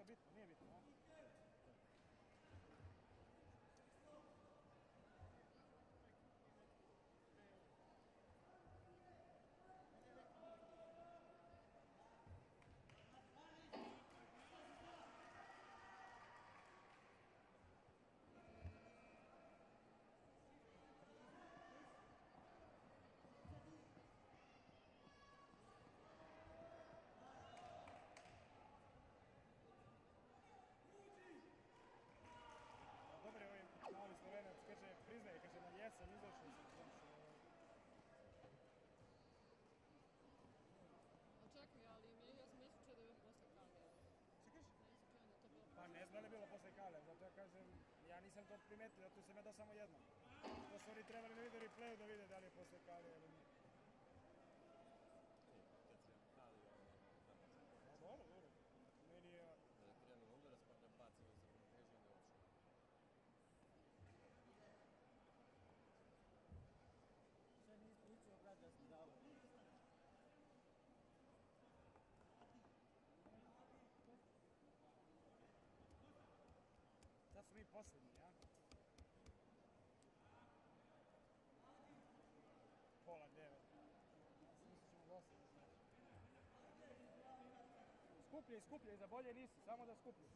bitno, nije bitno. Dobar je ovaj mali Slovenac, kaže, priznaje, kaže, na jesen izašao sam. Očekuj, ali ja sam mislio da je bilo posle Kale. Šta kažeš? Nisam čuo da to bilo Pa ne znam da li je bilo posle Kale, zato ja kažem, ja nisam to primetio, zato sam ja dao samo jedno. To su oni trebali da vide replayu da vide da li je posle Kale ili nije. Dobro, dobro. Meni je... Da krenu udarac pa da bacimo za ravnotežu i da uopšte. Sve nije ispričao, brate, da sam dao. Sad su mi posljednji, ja? Pola 9. Mislim ćemo gostiti, znači. Skupljaj, za bolje nisi, samo da skupljaj.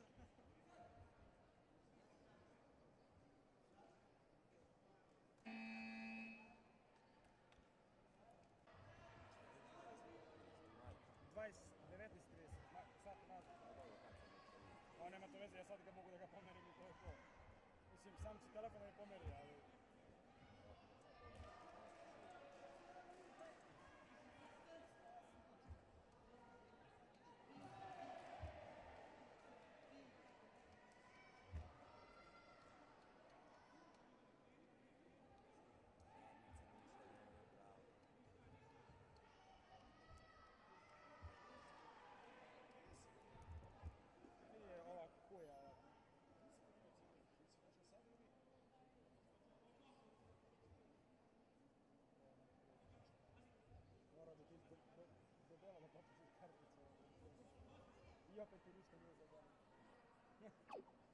Dvajest, 19:30, sat nazad. Pa nema to veze, ja sad ga mogu da ga pomerim i to je to. Mislim, sam će telefon da me pomeri, ali... Nije ova kuja, ova. Mora da ti debela da popišiš karticu. I opet ti ništa nije zabavno.